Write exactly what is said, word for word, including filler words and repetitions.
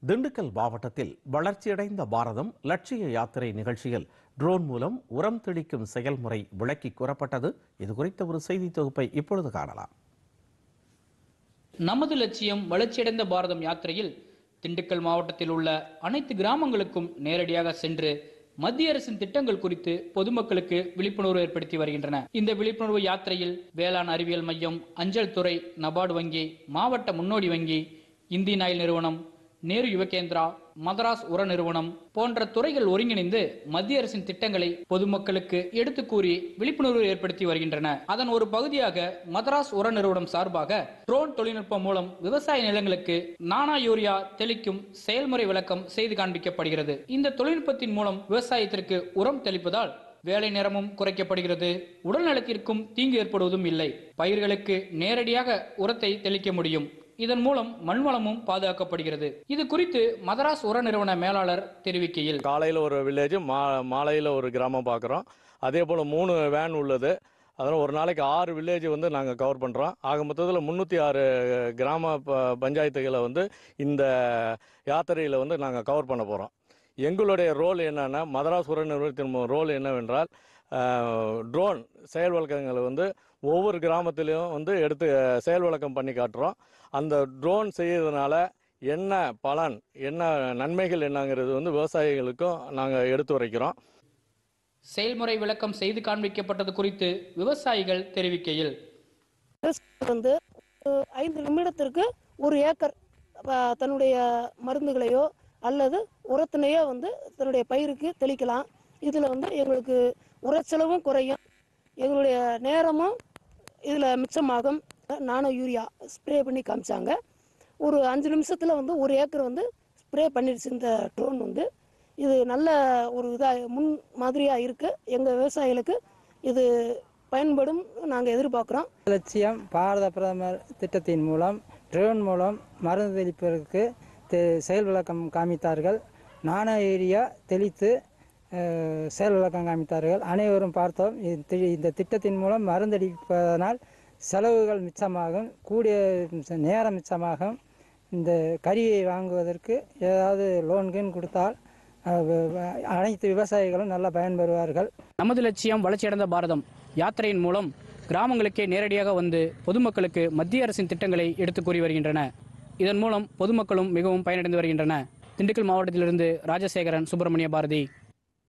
திண்டுக்கல் மாவட்டத்தில் வளர்ச்சியடைந்த பாரதம் லட்சிய யாத்திரை நிகழ்ச்சியில் ட்ரோன் மூலம் உரம் தெளிக்கும் செயல்முறை விளக்கி கூறப்பட்டது. இது குறித்த ஒரு செய்தி தொகுப்பை இப்பொழுது காணலாம். நமது லட்சியம் வளர்ச்சியடைந்த பாரதம் யாத்திரையில் திண்டுக்கல் மாவட்டத்தில் உள்ள அனைத்து கிராமங்களுக்கும் நேரடியாக சென்று மத்திய அரசின் திட்டங்கள் குறித்து பொதுமக்களுக்கு விழிப்புணர்வு ஏற்படுத்தி வருகின்றன. இந்த விழிப்புணர்வு யாத்திரையில் வேளாண் அறிவியல் மையம், அஞ்சல் துறை, நபார்டு வங்கி, மாவட்ட முன்னோடி வங்கி, இந்தியன் ஆயில் நிறுவனம், நேரு யுவகேந்திரா, மதராஸ் உர நிறுவனம் போன்ற துறைகள் ஒருங்கிணைந்து மத்திய அரசின் திட்டங்களை பொதுமக்களுக்கு எடுத்து கூறி விழிப்புணர்வு ஏற்படுத்தி வருகின்றன. அதன் ஒரு பகுதியாக மதராஸ் உர நிறுவனம் சார்பாக ட்ரோன் தொழில்நுட்பம் மூலம் விவசாய நிலங்களுக்கு நானா யூரியா தெளிக்கும் செயல்முறை விளக்கம் செய்து காண்பிக்கப்படுகிறது. இந்த தொழில்நுட்பத்தின் மூலம் விவசாயத்திற்கு உரம் தெளிப்பதால் வேலை நேரமும் குறைக்கப்படுகிறது, உடல் நலத்திற்கும் தீங்கு ஏற்படுவதும் இல்லை. பயிர்களுக்கு நேரடியாக உரத்தை தெளிக்க முடியும். இதன் மூலம் மண்வளமும் பாதுகாக்கப்படுகிறது. இது குறித்து மதராஸ் உர நிறுவன மேலாளர் தெரிவிக்கையில், காலையில் ஒரு வில்லேஜ், மா மாலையில் ஒரு கிராமம் பார்க்குறோம். அதே போல் மூணு வேன் உள்ளது. அதனால் ஒரு நாளைக்கு ஆறு வில்லேஜ் வந்து நாங்கள் கவர் பண்ணுறோம். ஆக மொத்தத்தில் முந்நூற்றி ஆறு கிராம ப பஞ்சாயத்துகளை வந்து இந்த யாத்திரையில் வந்து நாங்கள் கவர் பண்ண போகிறோம். எங்களுடைய ரோல் என்னென்னா, மதராஸ் உர நிறுவனத்தின் ரோல் என்னவென்றால், ட்ரோன் செயல் விளக்கங்களை வந்து ஒவ்வொரு கிராமத்திலையும் வந்து எடுத்து செயல் விளக்கம் பண்ணி காட்டுறோம். அந்த ட்ரோன் செய்யறதுனால என்ன பலன், என்ன நன்மைகள் என்னங்கிறது வந்து விவசாயிகளுக்கும் நாங்கள் எடுத்து உரைக்கிறோம். செயல்முறை விளக்கம் செய்து காண்பிக்கப்பட்டது குறித்து விவசாயிகள் தெரிவிக்கையில், வந்து ஐந்து நிமிடத்திற்கு ஒரு ஏக்கர் தன்னுடைய மருந்துகளையோ அல்லது உரத்தினையோ வந்து தன்னுடைய பயிருக்கு தெளிக்கலாம். இதில் வந்து எங்களுக்கு உரச்செலவும் குறையும், எங்களுடைய நேரமும் இதில் மிச்சமாகும். நானோ யூரியா ஸ்ப்ரே பண்ணி காமிச்சாங்க. ஒரு அஞ்சு நிமிஷத்தில் வந்து ஒரு ஏக்கர் வந்து ஸ்ப்ரே பண்ணிடுச்சு இந்த ட்ரோன். வந்து இது நல்ல ஒரு இதாக முன் மாதிரியாக இருக்குது. எங்கள் விவசாயிகளுக்கு இது பயன்படும் நாங்கள் எதிர்பார்க்குறோம். லட்சியம் பாரத பிரதமர் திட்டத்தின் மூலம் ட்ரோன் மூலம் மருந்து தெளிப்பதற்கு செயல் விளக்கம் காமித்தார்கள். நானோ யூரியா தெளித்து செயல் விளக்கம் காமித்தார்கள். அனைவரும் பார்த்தோம். இந்த திட்டத்தின் மூலம் மருந்தடிப்பதனால் செலவுகள் மிச்சமாகும், கூடிய நேரம் மிச்சமாகும். இந்த கருவியை வாங்குவதற்கு ஏதாவது லோன்கீன் கொடுத்தால் அனைத்து விவசாயிகளும் நல்லா பயன்பெறுவார்கள். நமது லட்சியம் வளர்ச்சியடைந்த பாரதம் யாத்திரையின் மூலம் கிராமங்களுக்கே நேரடியாக வந்து பொதுமக்களுக்கு மத்திய அரசின் திட்டங்களை எடுத்து கூறி வருகின்றன. இதன் மூலம் பொதுமக்களும் மிகவும் பயனடைந்து வருகின்றன. திண்டுக்கல் மாவட்டத்திலிருந்து ராஜசேகரன், சுப்பிரமணிய பாரதி.